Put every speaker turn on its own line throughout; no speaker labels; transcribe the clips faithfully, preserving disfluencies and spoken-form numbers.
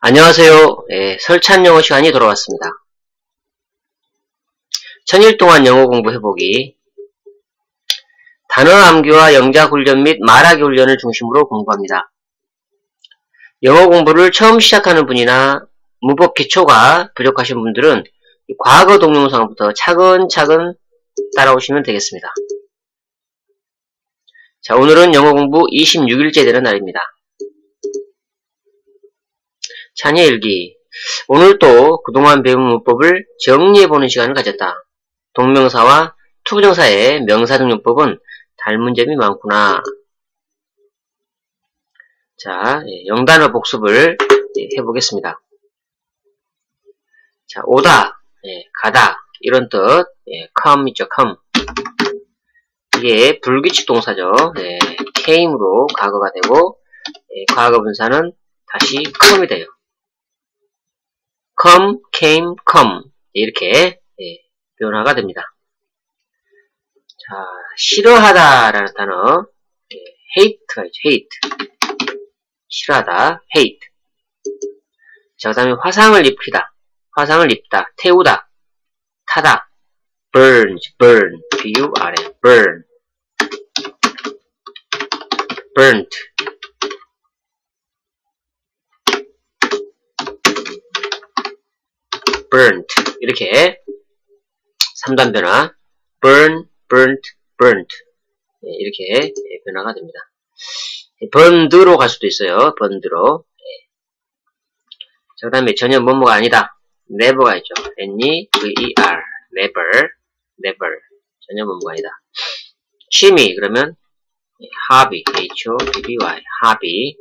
안녕하세요. 예, 설찬 영어 시간이 돌아왔습니다. 천일 동안 영어 공부 해보기. 단어 암기와 영작 훈련 및 말하기 훈련을 중심으로 공부합니다. 영어 공부를 처음 시작하는 분이나 문법 기초가 부족하신 분들은 과거 동영상부터 차근차근 따라오시면 되겠습니다. 자, 오늘은 영어 공부 이십육 일째 되는 날입니다. 찬의 일기. 오늘 또 그동안 배운 문법을 정리해보는 시간을 가졌다. 동명사와 투부정사의 명사등용법은 닮은 점이 많구나. 자, 영단어 복습을 해보겠습니다. 자, 오다, 가다 이런 뜻, come 있죠, come. 이게 불규칙 동사죠. came으로 과거가 되고 과거 분사는 다시 come이 돼요. come, came, come 이렇게 예, 변화가 됩니다. 자, 싫어하다라는 단어 예, hate가 있죠. hate 싫어하다, hate. 자, 그 다음에 화상을 입히다, 화상을 입다, 태우다, 타다, burn, burn, b-u-r-n, burn, burnt. burnt 이렇게 삼 단 변화 burn, burnt, burnt 이렇게 변화가 됩니다. burned로 갈 수도 있어요. burned로. 자, 그 다음에 전혀 뭐뭐가 아니다. never가 있죠. n-e-v-e-r never, never 전혀 뭐뭐가 아니다. 취미 그러면 hobby, h-o-b-b-y hobby.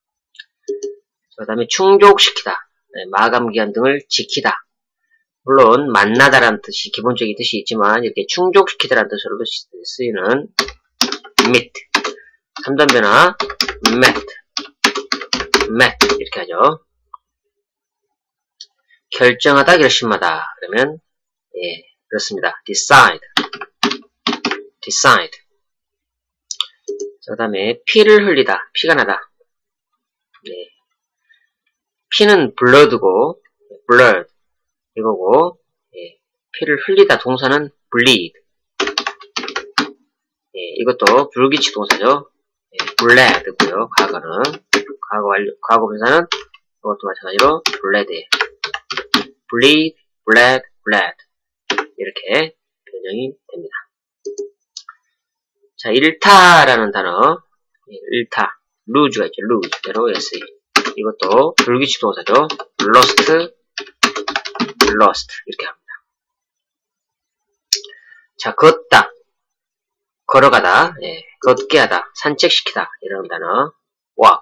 그 다음에 충족시키다, 마감기한 등을 지키다. 물론 만나다라는 뜻이 기본적인 뜻이 있지만 이렇게 충족시키다라는 뜻으로도 쓰이는 meet. 삼 단 변화 met, met 이렇게 하죠. 결정하다, 결심하다 그러면 예, 그렇습니다. decide, decide. 자, 그 다음에 피를 흘리다, 피가 나다. 예. 피는 blood고 blood 이거고 예, 피를 흘리다 동사는 bleed. 예, 이것도 불규칙 동사죠. 예, bled고요. 과거는 과거 완료, 과거 분사는 이것도 마찬가지로 bled, bleed, bled, bled 이렇게 변형이 됩니다. 자, 일타라는 단어 예, 일타, lose가 있죠. lose, L-O-S-E 이것도 불규칙 동사죠. lost, lost 이렇게 합니다. 자, 걷다, 걸어가다, 예, 걷게 하다, 산책시키다 이런 단어 walk.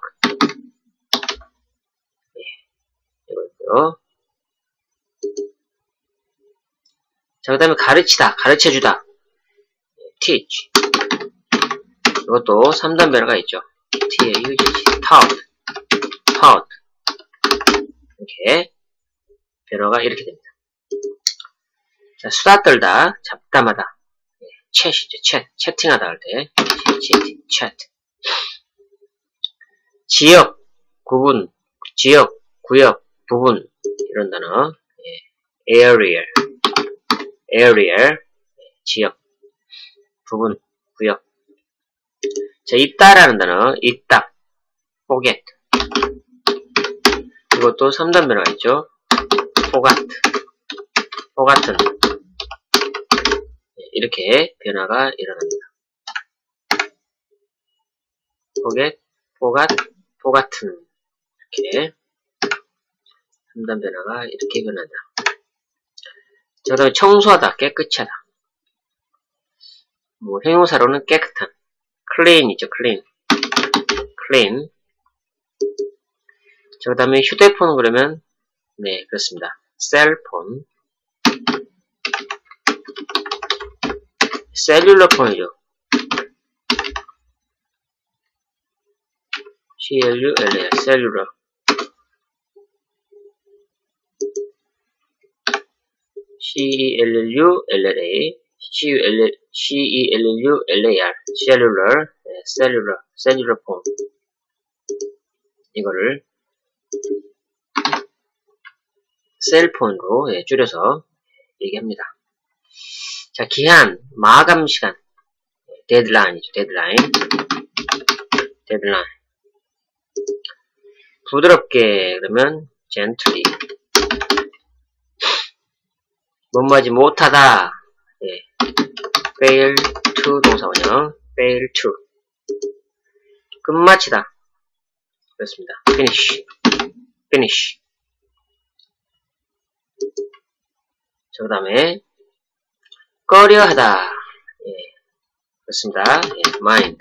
예, 이거죠. 자, 그 다음에 가르치다, 가르쳐주다, teach. 이것도 삼 단 변화가 있죠. T-A-U-G-G, taught, taught 이렇게 변화가 이렇게 됩니다. 자, 수다 떨다, 잡담하다, 네, chat이죠. chat, 채팅하다 할 때, chat, chat. 지역, 구분, 지역, 구역, 부분 이런 단어, 네, area, area, 네, 지역, 부분, 구역. 자, 있다라는 단어, 있다, forget. 이것도 삼 단 변화가 있죠. forgot, forgotten 이렇게 변화가 일어납니다. forget, forgot, forgotten 이렇게 삼 단 변화가 이렇게 변한다. 자, 그 다음에 청소하다, 깨끗이 하다. 뭐 형용사로는 깨끗한, clean이죠. clean, clean. 자, 그 다음에 휴대폰 그러면 네, 그렇습니다. 셀폰, 셀룰러 폰이죠. C-L-U-L-L, 셀룰러. C-E-L-L-U-L-L-A, C-E-L-L-U-L-A-R, 셀룰러, 셀룰러, 셀룰러 폰. 이거를 셀폰으로 예, 줄여서 얘기합니다. 자, 기한, 마감 시간, 데드라인이죠. 데드라인, 데드라인. 부드럽게 그러면 gently. 뭐뭐하지 못하다. 예. fail to 동사원형. fail to. 끝마치다. 그렇습니다. finish. finish. 자, 그 다음에 꺼려하다. 예. 그렇습니다. 예. mind.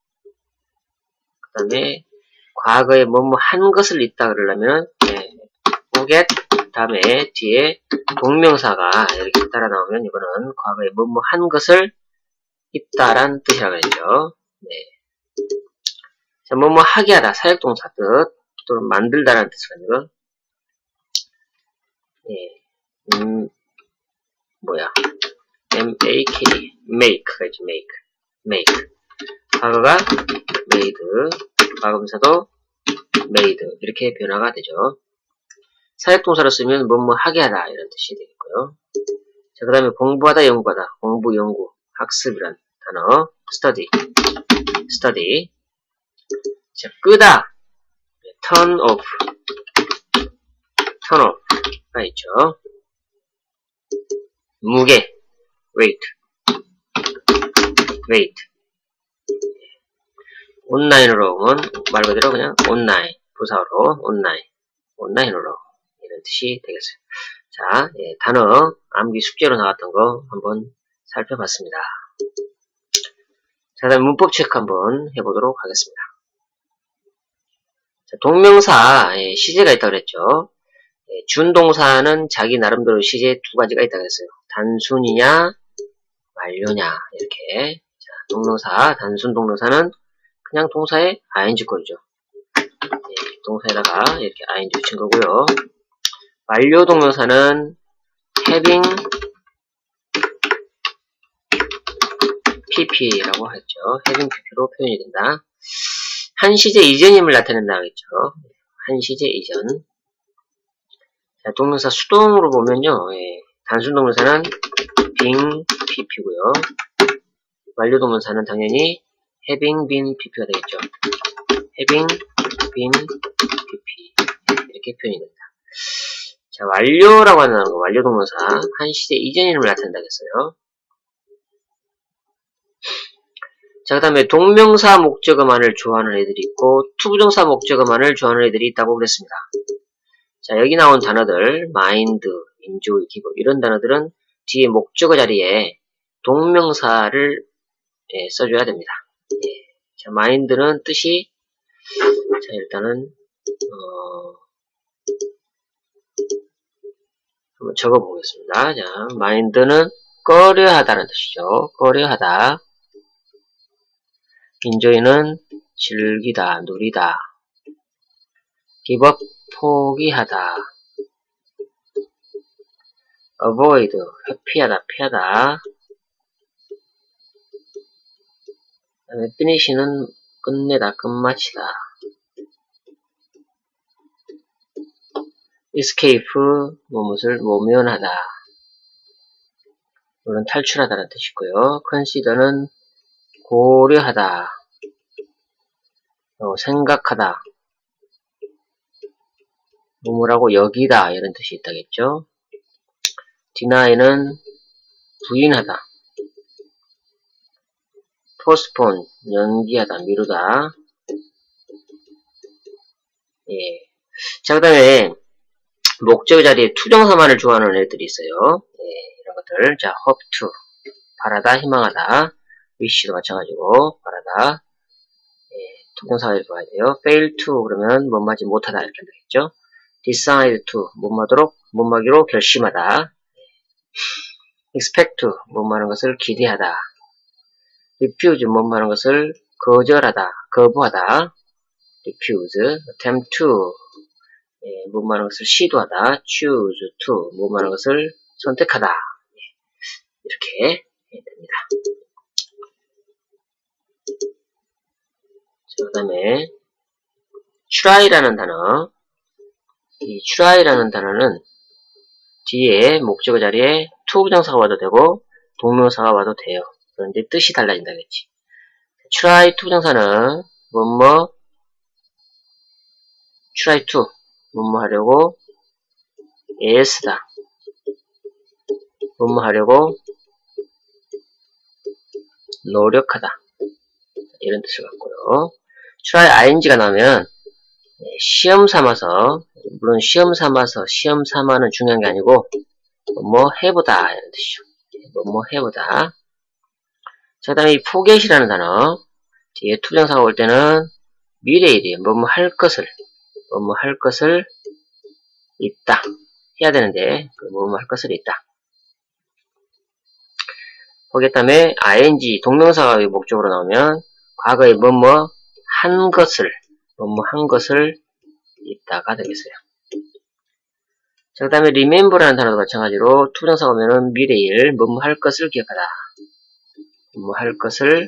그 다음에 과거에 뭐뭐 한 것을 있다 그러려면 예. forget. 다음에 뒤에 동명사가 이렇게 따라 나오면 이거는 과거에 뭐뭐 한 것을 있다란 뜻이라고 했죠. 네. 자, 뭐뭐 하게 하다, 사역동사 뜻, 또는 만들다라는 뜻이거든요. 예. 음, 뭐야. make, make가 있죠, make. make. 과거가 made, 과거분사도 made. 이렇게 변화가 되죠. 사역동사로 쓰면 뭐뭐 하게 하다 이런 뜻이 되겠고요. 자, 그 다음에 공부하다, 연구하다, 공부, 연구, 학습이란 단어, study, study. 자, 끄다, turn off, turn off가 있죠. 무게, weight, weight. 온라인으로 오면 말 그대로 그냥 온라인, 부사로 온라인, 온라인으로. 이런 뜻이 되겠어요. 자, 예, 단어 암기 숙제로 나왔던 거 한번 살펴봤습니다. 자, 다음 문법 체크 한번 해보도록 하겠습니다. 자, 동명사 예, 시제가 있다고 그랬죠. 예, 준동사는 자기 나름대로 시제 두 가지가 있다고 했어요. 단순이냐 완료냐 이렇게. 자, 동명사 단순 동명사는 그냥 동사의 아이엔지 꼴이죠. 예, 동사에다가 이렇게 아이엔지 붙인 거고요. 완료 동명사는 having pp라고 했죠. having pp로 표현이 된다. 한 시제 이전임을 나타낸다고 했죠. 한 시제 이전. 자, 동명사 수동으로 보면요. 예, 단순 동명사는 being pp고요. 완료 동명사는 당연히 having been pp가 되겠죠. having been pp 이렇게 표현이 된다. 자, 완료라고 하는 거, 완료 동명사, 한 시제 이전임을 나타낸다고 했어요. 자, 그 다음에 동명사 목적어만을 좋아하는 애들이 있고, 투부정사 목적어만을 좋아하는 애들이 있다고 그랬습니다. 자, 여기 나온 단어들, mind, enjoy, give, 이런 단어들은 뒤에 목적어 자리에 동명사를 예, 써줘야 됩니다. 예. 자, mind는 뜻이, 자, 일단은, 어, 한번 적어보겠습니다. 자, mind는 꺼려하다는 뜻이죠. 꺼려하다. enjoy는 즐기다, 누리다. give up, 포기하다. avoid, 회피하다, 피하다. 그다음에 finish는 끝내다, 끝마치다. escape, 무엇을 모면하다. 물론 탈출하다는 뜻이고요. consider는 고려하다. 어, 생각하다. 뭐뭐라고 여기다 이런 뜻이 있다겠죠. deny는 부인하다. postpone, 연기하다, 미루다. 예. 자, 그 다음에 목적 자리에 투정사만을 좋아하는 애들이 있어요. 예, 이런 것들. 자, hope to, 바라다, 희망하다. wish도 마찬가지고, 바라다. 예, 투정사가 이렇게 와야 돼요. fail to, 그러면 못마지 못하다, 이렇게 되겠죠. decide to, 못마도록, 못마기로 결심하다. expect to, 못마는 것을 기대하다. refuse, 못마는 것을 거절하다, 거부하다. refuse, attempt to, 예, 못마는 것을 시도하다. choose to, 못마는 것을 선택하다. 예, 이렇게 됩니다. 그 다음에 try라는 단어. 이 try라는 단어는 뒤에 목적어 자리에 to 부정사가 와도 되고 동명사가 와도 돼요. 그런데 뜻이 달라진다겠지. try to 부정사는 뭐뭐 try to 뭐뭐 하려고 애쓰다 뭐뭐 하려고 노력하다 이런 뜻을 갖고요. try ing가 나오면 시험 삼아서 물론 시험 삼아서 시험 삼아는 중요한 게 아니고 뭐 해보다 이런 뜻이죠. 뭐 해보다. 자, 그 다음에 이 forget이라는 단어 뒤에 투정사가 올 때는 미래일이에요. 뭐뭐 할 것을 뭐뭐 할 것을 있다 해야 되는데 그 뭐뭐 할 것을 있다. forget 다음에 ing 동명사가 목적으로 나오면 과거에 뭐뭐 한 것을 뭐뭐 한 것을 있다가 되겠어요. 자, 그 다음에 remember라는 단어도 마찬가지로 투정사가 오면은 미래일 뭐뭐 할 것을 기억하다 뭐뭐 할 것을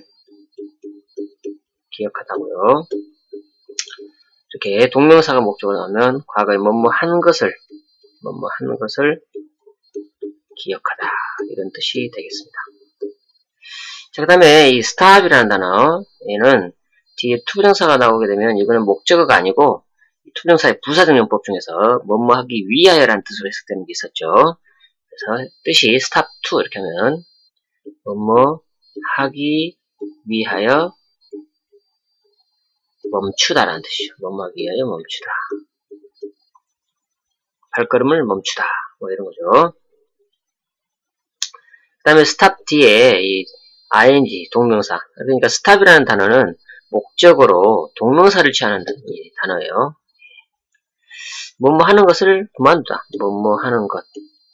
기억하다고요. 이렇게 동명사가 목적으로 나오면 과거에 뭐뭐 한 것을 뭐뭐 하는 것을 기억하다 이런 뜻이 되겠습니다. 자, 그 다음에 이 stop이라는 단어 얘는 뒤에 투부정사가 나오게 되면 이거는 목적어가 아니고 투부정사의 부사등용법 중에서 뭐뭐 하기 위하여라는 뜻으로 해석되는 게 있었죠. 그래서 뜻이 stop to 이렇게 하면 뭐뭐 하기 위하여 멈추다라는 뜻이죠. 뭐뭐 하기 위하여 멈추다. 발걸음을 멈추다. 뭐 이런 거죠. 그 다음에 stop 뒤에 이 ing 동명사. 그러니까 stop이라는 단어는 목적으로 동명사를 취하는 단어예요. 뭐뭐 하는 것을 그만두다. 뭐뭐 하는 것을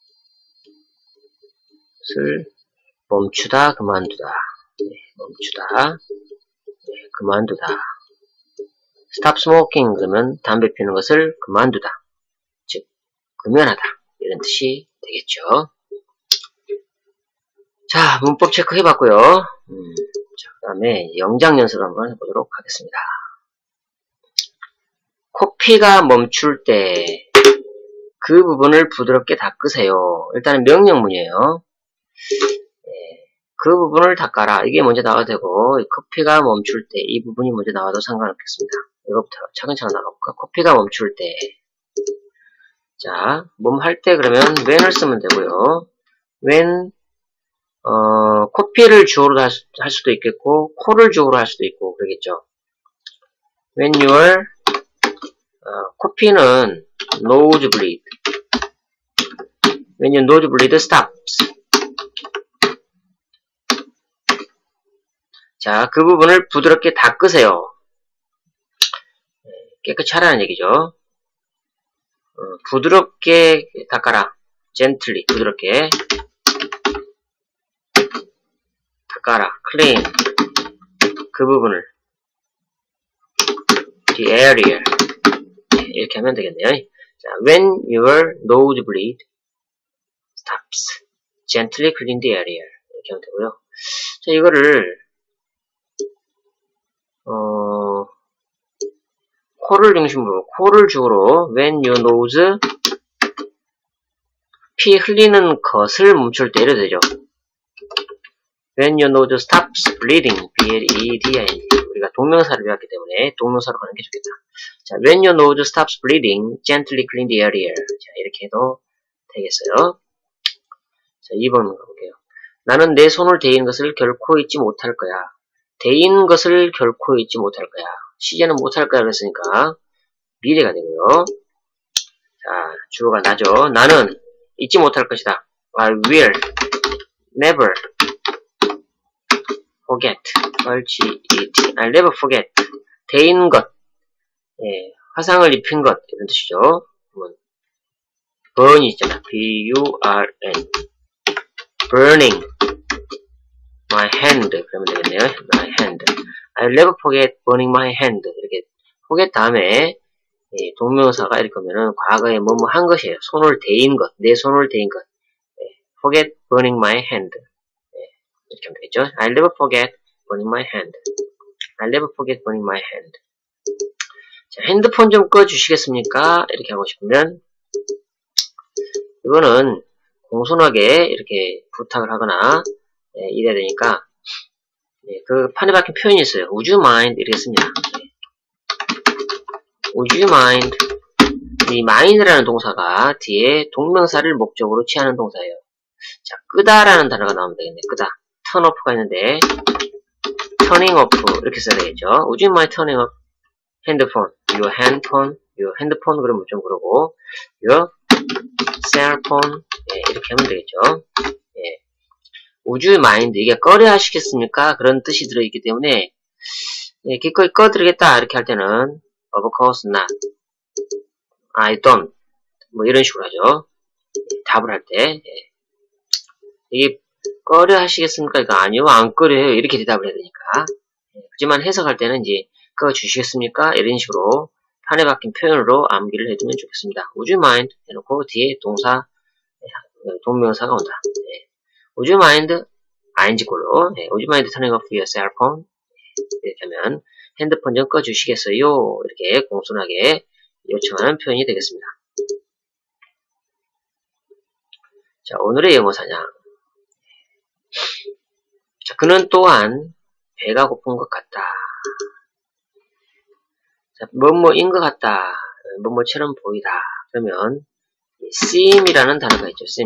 멈추다, 그만두다. 네, 멈추다, 네, 그만두다. stop smoking 그러면 담배 피우는 것을 그만두다. 즉, 금연하다. 이런 뜻이 되겠죠. 자, 문법 체크 해봤고요. 음, 자, 그 다음에 영작 연습을 한번 해보도록 하겠습니다. 코피가 멈출 때 그 부분을 부드럽게 닦으세요. 일단은 명령문이에요. 네, 그 부분을 닦아라. 이게 먼저 나와도 되고 코피가 멈출 때 이 부분이 먼저 나와도 상관없겠습니다. 이거부터 차근차근 나가볼까? 코피가 멈출 때 자, 몸 할 때 그러면 when을 쓰면 되고요. when 어, 코피를 주어로 할, 수, 할 수도 있겠고 코를 주어로 할 수도 있고 그러겠죠. when your 어, 코피는 nosebleed when your nosebleed stops 자, 그 부분을 부드럽게 닦으세요. 깨끗이 하라는 얘기죠. 어, 부드럽게 닦아라. gently 부드럽게 닦아라. clean 그 부분을 the area 이렇게 하면 되겠네요. 자, when your nosebleed stops gently clean the area 이렇게 하면 되고요. 자, 이거를 어, 코를 중심으로 코를 주어로 when your nose 피 흘리는 것을 멈출 때 이래도 되죠. when your nose stops bleeding B-L-E-D-I-N-G 우리가 동명사를 배웠기 때문에 동명사로 가는 게 좋겠다. 자, when your nose stops bleeding gently clean the area 자, 이렇게 해도 되겠어요. 자, 이 번 가볼게요. 나는 내 손을 대인 것을 결코 잊지 못할 거야. 대인 것을 결코 잊지 못할 거야. 시제는 못할 거야 그랬으니까 미래가 되고요. 자, 주어가 나죠. 나는 잊지 못할 것이다. I will never forget. 옳지. I'll never forget. 대인 것. 예, 화상을 입힌 것. 이런 뜻이죠. burn이 있잖아. B-U-R-N. burning. my hand. 그러면 되겠네요. my hand. I'll never forget burning my hand. 이렇게 forget 다음에 예, 동명사가 이렇게 오면은 과거에 뭐뭐 한 것이에요. 손을 대인 것. 내 손을 대인 것. 예, forget burning my hand. 예, 이렇게 하면 되겠죠. I'll never forget burning my hand. I'll never forget burning my hand. 자, 핸드폰 좀 꺼주시겠습니까? 이렇게 하고 싶으면 이거는 공손하게 이렇게 부탁을 하거나 예, 이래야 되니까 예, 그 판에 박힌 표현이 있어요. Would you mind? 이렇게 씁니다. 예. Would you mind? 이 mind라는 동사가 뒤에 동명사를 목적으로 취하는 동사예요. 자, 끄다라는 단어가 나오면 되겠네. 끄다. turn off가 있는데 turning off 이렇게 써야 되겠죠. Would you mind turning off 핸드폰, your handphone, your 핸드폰 그러면 좀 그러고 your cell phone 예, 이렇게 하면 되겠죠. 예. Would you mind 이게 꺼려 하시겠습니까? 그런 뜻이 들어있기 때문에 예, 기꺼이 꺼드리겠다 이렇게 할 때는 of course not, I don't 뭐 이런 식으로 하죠. 예, 답을 할 때 예. 이게 꺼려 하시겠습니까? 이거 아니요 안 꺼려요 이렇게 대답을 해야 되니까 예, 하지만 해석할 때는 이제 꺼 주시겠습니까? 이런 식으로 판에 박힌 표현으로 암기를 해두면 좋겠습니다. Would you mind 해놓고 뒤에 동사 동명사가 온다. 예. Would you mind ing꼴로 예. Would you mind turning off your cell phone? 예. 이렇게 하면 핸드폰 좀 꺼주시겠어요? 이렇게 공손하게 요청하는 표현이 되겠습니다. 자, 오늘의 영어 사냥. 자, 그는 또한 배가 고픈 것 같다. 자, 뭐뭐인 것 같다. 뭐뭐처럼 보이다. 그러면 seem이라는 단어가 있죠. seem.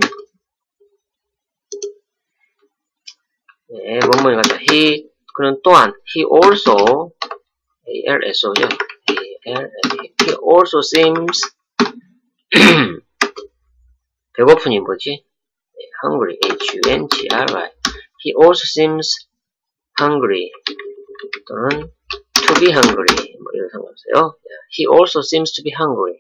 네, 뭐뭐인 것 같다. he, 그는 또한 he also also죠. he, he also seems 배고픈이 뭐지? hungry. H-U-N-G-R-Y. He also seems hungry. 또는 to be hungry. 뭐 이런 상관없어요. He also seems to be hungry.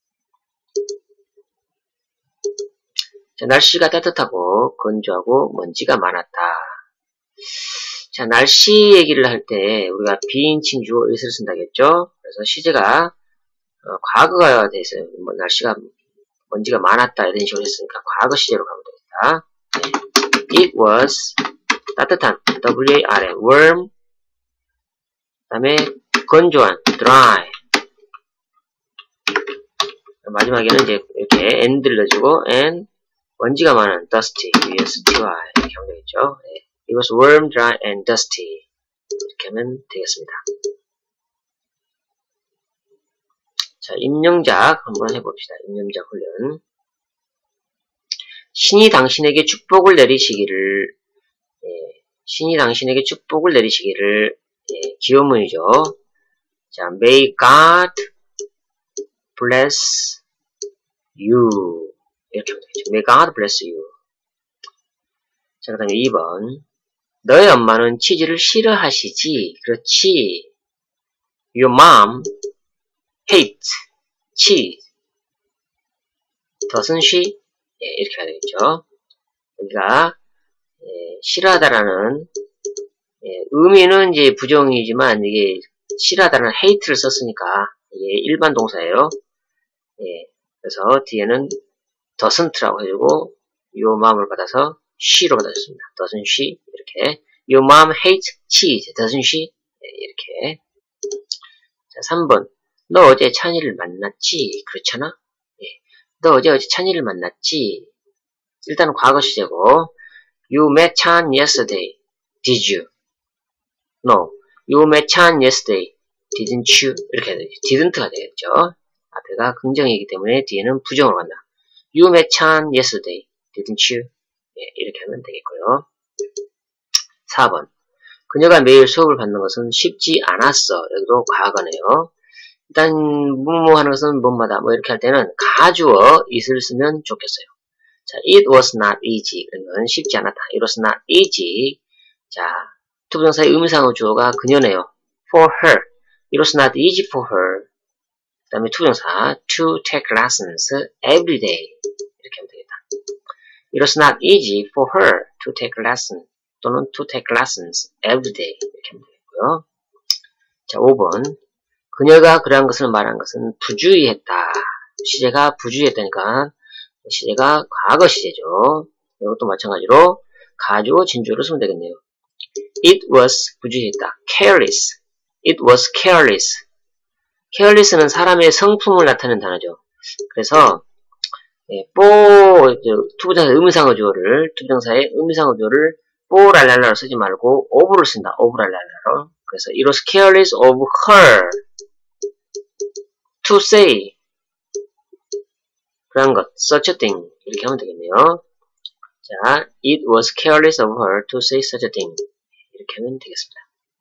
자, 날씨가 따뜻하고 건조하고 먼지가 많았다. 자, 날씨 얘기를 할 때 우리가 비인칭 주어 is를 쓴다겠죠? 그래서 시제가 어, 과거가 돼 있어요. 뭐 날씨가 먼지가 많았다 이런 식으로 했으니까 과거 시제로 가면 되겠다. 네. It was 따뜻한 W-A-R-M warm 그 다음에 건조한 dry 마지막에는 이제 이렇게 and를 넣어주고 and 먼지가 많은 dusty D-U-S-T-Y 이렇게 하면 되겠죠. 네. It was warm, dry, and dusty 이렇게 하면 되겠습니다. 자, 임명작 한번 해봅시다. 임명작 훈련. 신이 당신에게 축복을 내리시기를 예, 신이 당신에게 축복을 내리시기를 예, 기원문이죠. 자, May God bless you 이렇게 하면 되겠죠. May God bless you. 자, 그 다음에 이 번 너의 엄마는 치즈를 싫어하시지. 그렇지. Your mom hates cheese. doesn't she? 예, 이렇게 해야 되겠죠. 여기가 예, 싫어하다라는 예, 의미는 이제 부정이지만 이게 싫어하다는 hate를 썼으니까 이게 일반 동사예요. 예, 그래서 뒤에는 doesn't라고 해주고 your mom을 받아서 she로 받아줬습니다. doesn't she? 이렇게 your mom hates cheese. doesn't she? 예, 이렇게. 자, 삼 번 너 어제 찬이를 만났지? 그렇잖아? 예. 너 어제 어제 찬이를 만났지? 일단은 과거 시제고 You met Chan yesterday. Did you? No. You met Chan yesterday. Didn't you? 이렇게 해야 되죠. didn't가 되겠죠. 앞에가 긍정이기 때문에 뒤에는 부정으로 간다. You met Chan yesterday. Didn't you? 예, 이렇게 하면 되겠고요. 사 번 그녀가 매일 수업을 받는 것은 쉽지 않았어. 여기도 과거네요. 일단 뭐뭐 하는 것은 뭐마다 뭐 이렇게 할 때는 가주어 it을 쓰면 좋겠어요. 자, it was not easy. 그러면 쉽지 않았다. It was not easy. 자, 투부정사의 의미상의 주어가 그녀네요. For her. It was not easy for her. 그 다음에 투부정사 to take lessons every day. 이렇게 하면 되겠다. It was not easy for her to take lessons 또는 to take lessons every day. 이렇게 하면 되겠고요. 자, 오 번 그녀가 그러한 것을 말한 것은 부주의했다. 시제가 부주의했다니까 시제가 과거 시제죠. 이것도 마찬가지로 가주어 진주어로 쓰면 되겠네요. It was 부주의했다. careless. It was careless. careless는 사람의 성품을 나타내는 단어죠. 그래서 예, 뽀, 투부정사 의문상어 주어를, 투부정사의 의문상어 주어를 뽀랄랄라로 쓰지 말고 of를 쓴다. of랄랄라로. 그래서 it was careless of her to say 그런 것, such a thing 이렇게 하면 되겠네요. 자, it was careless of her to say such a thing 이렇게 하면 되겠습니다.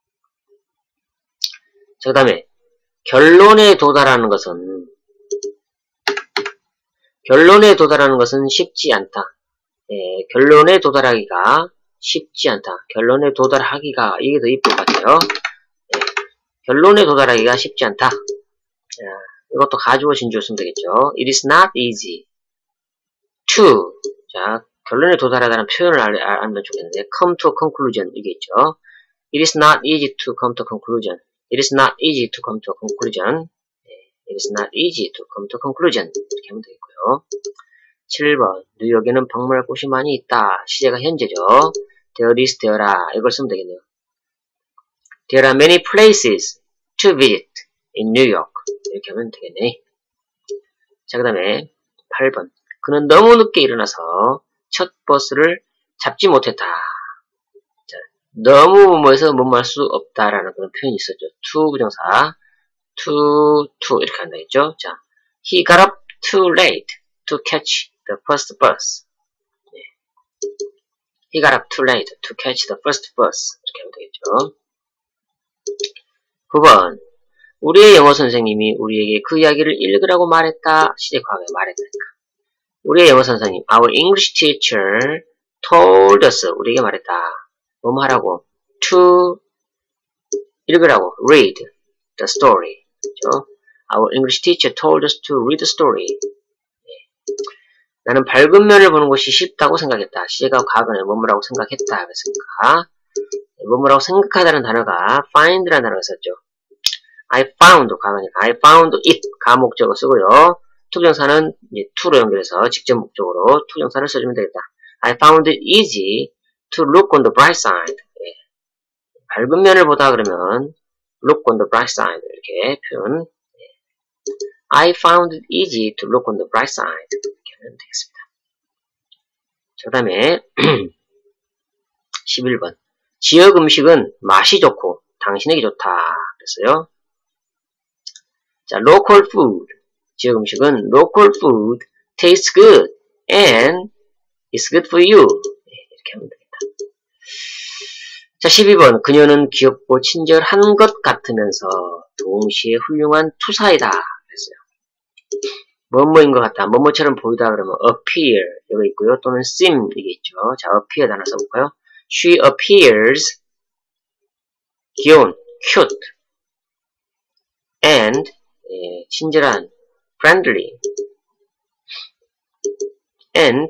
자, 그 다음에 결론에 도달하는 것은 결론에 도달하는 것은 쉽지 않다. 예, 결론에 도달하기가 쉽지 않다. 결론에 도달하기가 이게 더 이쁠 것 같아요. 예, 결론에 도달하기가 쉽지 않다. 자, 이것도 가주어 진주어 쓰면 되겠죠. It is not easy to 자 결론에 도달하다는 표현을 알, 알, 알면 좋겠는데 come to a conclusion 이게 있죠. It is not easy to come to a conclusion. It is not easy to come to a conclusion. It is not easy to come to a conclusion. 이렇게 하면 되겠고요. 칠 번. 뉴욕에는 방문할 곳이 많이 있다. 시제가 현재죠. There is, there are. 이걸 쓰면 되겠네요. There are many places to visit in New York. 이렇게 하면 되겠네. 자, 그 다음에 팔 번. 그는 너무 늦게 일어나서 첫 버스를 잡지 못했다. 자, 너무 뭐해서 뭐뭐 할 수 없다라는 그런 표현이 있었죠. to 부정사. to, to 이렇게 한다 했죠. 자, he got up too late to catch the first bus. 네. He got up too late to catch the first bus. 이렇게 하면 되겠죠. 구 번. 우리의 영어 선생님이 우리에게 그 이야기를 읽으라고 말했다. 시제 과거에 말했다니까. 우리의 영어 선생님, our English teacher told us, 우리에게 말했다. 뭐뭐 하라고? to 읽으라고. read the story. 그렇죠? Our English teacher told us to read the story. 네. 나는 밝은 면을 보는 것이 쉽다고 생각했다. 시제가 과거에 뭐뭐라고 생각했다. 그랬으니까 뭐뭐라고 생각하다는 단어가 find라는 단어가 있었죠. I found 과거니까 I found it 가목적어 쓰고요. 투부정사는 이제 to로 연결해서 직접 목적으로 투부정사를 써주면 되겠다. I found it easy to look on the bright side. 네. 밝은 면을 보다 그러면 look on the bright side 이렇게 표현. I found it easy to look on the bright side 이렇게 하면 되겠습니다. 자, 그 다음에 십일 번. 지역 음식은 맛이 좋고 당신에게 좋다. 그랬어요. 자, local food. 지역 음식은 local food tastes good and it's good for you. 네, 이렇게 하면 되겠다. 자, 십이 번. 그녀는 귀엽고 친절한 것 같으면서 동시에 훌륭한 투사이다. 그랬어요. 뭐뭐인 것 같다. 뭐뭐처럼 보이다 그러면 appear 이거 있고요. 또는 seem 이게 있죠. 자, appear 단어 써볼까요? She appears 귀여운, cute and 예, 친절한, friendly and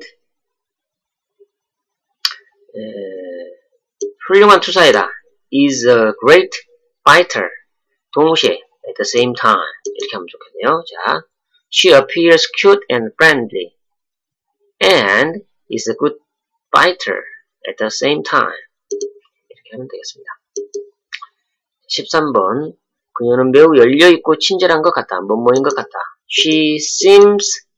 에, 훌륭한 투사이다. is a great fighter. 동시에 at the same time 이렇게 하면 좋겠네요. 자, she appears cute and friendly and is a good fighter at the same time 이렇게 하면 되겠습니다. 십삼 번. 그녀는 매우 열려있고 친절한 것 같다. 뭐뭐인 것 같다. She seems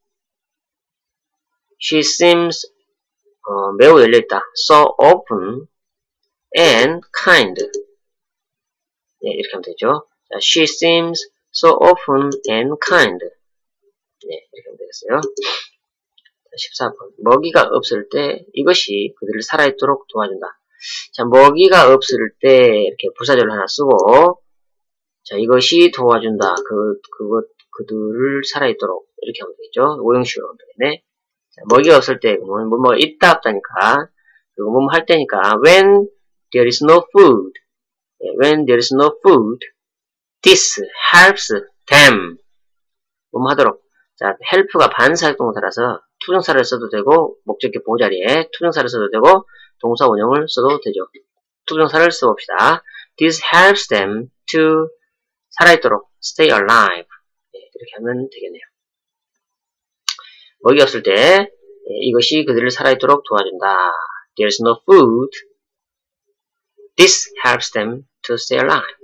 She seems 어, 매우 열려있다. So open and kind. 네, 이렇게 하면 되죠. 자, She seems so open and kind. 네, 이렇게 하면 되겠어요. 자, 십사 번. 먹이가 없을 때 이것이 그들을 살아있도록 도와준다. 자, 먹이가 없을 때 이렇게 부사절을 하나 쓰고 자, 이것이 도와준다. 그, 그것, 그들을 살아있도록. 이렇게 하면 되겠죠. 오형식으로 하면 되겠네. 자, 먹이가 없을 때, 뭐, 뭐가 있다, 없다니까. 그리고 뭐뭐 할 때니까, when there is no food. when there is no food, this helps them. 뭐뭐 하도록. 자, help가 반사역동사라서 투정사를 써도 되고, 목적격 보호자리에 투정사를 써도 되고, 동사 원형을 써도 되죠. 투정사를 써봅시다. This helps them to 살아있도록 stay alive 네, 이렇게 하면 되겠네요. 먹이 없을 때 네, 이것이 그들을 살아있도록 도와준다. There's no food. This helps them to stay alive.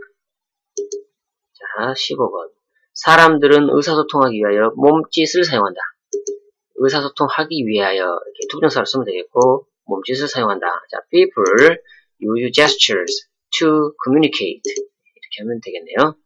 자, 십오 번. 사람들은 의사소통하기 위하여 몸짓을 사용한다. 의사소통하기 위하여 이렇게 투부정사로 쓰면 되겠고 몸짓을 사용한다. 자, people use gestures to communicate 이렇게 하면 되겠네요.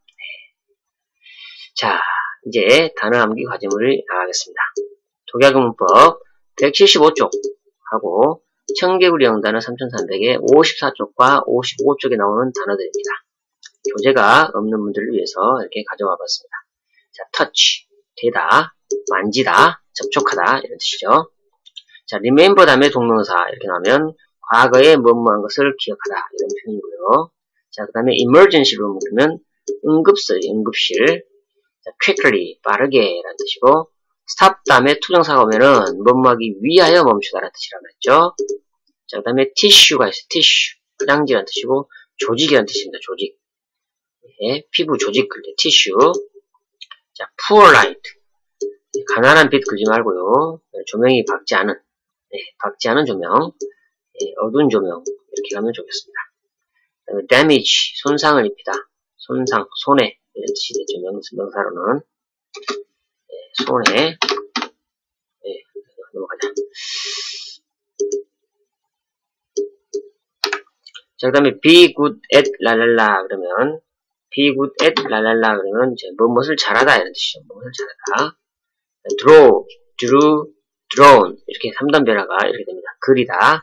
자, 이제 단어 암기 과제물을 나가겠습니다. 독야구 문법 백칠십오 쪽 하고 청개구리 영단어 삼천삼백에 오십사 쪽과 오십오 쪽에 나오는 단어들입니다. 교재가 없는 분들을 위해서 이렇게 가져와 봤습니다. 자, touch, 대다, 만지다, 접촉하다 이런 뜻이죠. 자, remember 다음에 동명사 이렇게 나오면 과거에 뭐뭐한 것을 기억하다 이런 표현이고요. 자, 그 다음에 emergency로 묶으면 응급실, 응급실. 자, quickly, 빠르게 라는 뜻이고 stop 다음에 투정사가 오면은 뭐뭐하기 위하여 멈추다라는 뜻이라고 했죠. 자, 그 다음에 tissue가 있어요. tissue, 화장지라는 뜻이고 조직이라는 뜻입니다. 조직. 네, 피부 조직 그릴 때 tissue. 자, poor light. 가난한 빛 그리지 말고요. 조명이 밝지 않은, 네, 밝지 않은 조명, 네, 어두운 조명 이렇게 가면 좋겠습니다. damage, 손상을 입히다, 손상, 손해 이런 뜻이 되죠. 명사로는 네, 손해. 네, 넘어가자. 자, 그 다음에 be good at 랄랄라 그러면 be good at 랄랄라 그러면 이제 무엇을 잘하다 이런 뜻이죠. 무엇을 잘하다. draw, drew, drawn 이렇게 삼 단 변화가 이렇게 됩니다. 그리다.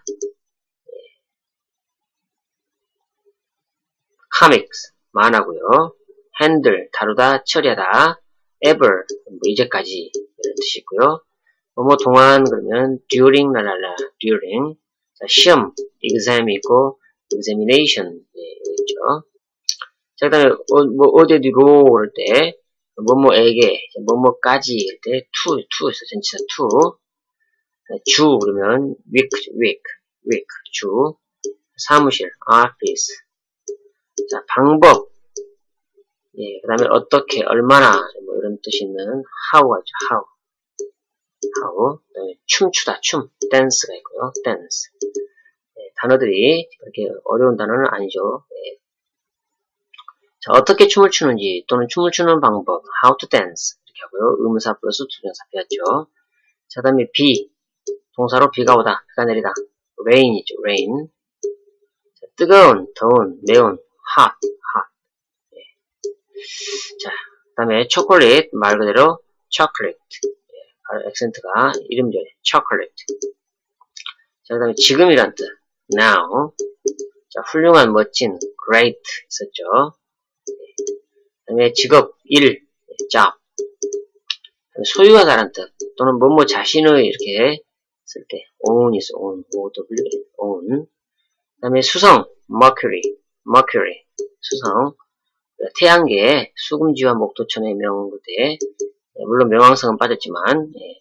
comics 만화고요. handle 다루다, 처리하다. ever 뭐 이제까지 이런 뜻이 있고요. 뭐뭐 동안 그러면 during 랄랄라 during. 자, 시험 exam이 있고 examination 예, 있죠. 자, 그 다음에 어, 뭐 어디로 그럴 때 뭐뭐에게 뭐뭐까지 할 때 to, to 있어 전치사 to. 주 그러면 week, week, week 주. 사무실 office. 자, 방법. 예, 그 다음에 어떻게, 얼마나 뭐 이런 뜻이 있는 how가 있죠. how, how. 그 다음에 춤추다 춤 dance가 있고요. dance. 예, 단어들이 그렇게 어려운 단어는 아니죠. 예. 자, 어떻게 춤을 추는지 또는 춤을 추는 방법 how to dance 이렇게 하고요. 의문사 플러스 투정사 배웠죠. 자, 그 다음에 비 동사로 비가 오다 비가 내리다 rain이죠. rain. 자, 뜨거운 더운 매운 hot hot. 예. 자, 그 다음에 초콜릿 말 그대로 chocolate. 예, 액센트가 이름절에 chocolate. 자, 그 다음에 지금이란 뜻 now. 자, 훌륭한 멋진 great 있었죠. 그 다음에 직업, 일, job. 소유하다라는 뜻, 또는 뭐뭐 자신의 이렇게 쓸 때, own 있어, own, O W, own. 그 다음에 수성, mercury, mercury, 수성. 태양계, 수금지와 목도천의 명부대, 물론 명왕성은 빠졌지만, 예.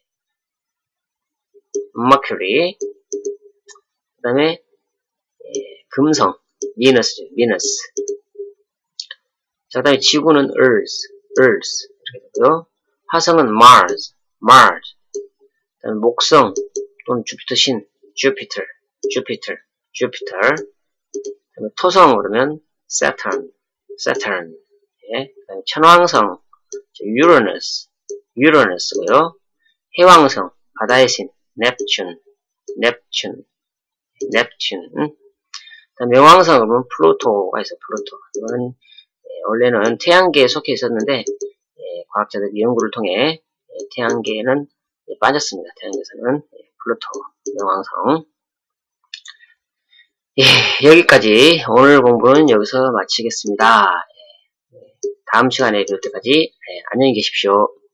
mercury. 그 다음에, 예, 금성, Venus, Venus. 자, 그 다음에 지구는 Earth, Earth 이렇게 되고요. 화성은 Mars, Mars. 그 다음에 목성 또는 주피터 신, Jupiter, Jupiter, Jupiter. 그 다음에 토성 그러면 Saturn, Saturn. 예. 그 다음에 천왕성, Uranus, Uranus고요. 해왕성, 바다의 신, Neptune, Neptune, Neptune. 그 다음에 명왕성 그러면 플루토가 있어요, 플루토. 이거는 원래는 태양계에 속해 있었는데 예, 과학자들이 연구를 통해 예, 태양계에는 예, 빠졌습니다. 태양계에서는 예, 플루토, 명왕성. 예, 여기까지 오늘 공부는 여기서 마치겠습니다. 예, 다음 시간에 뵐 때까지 예, 안녕히 계십시오.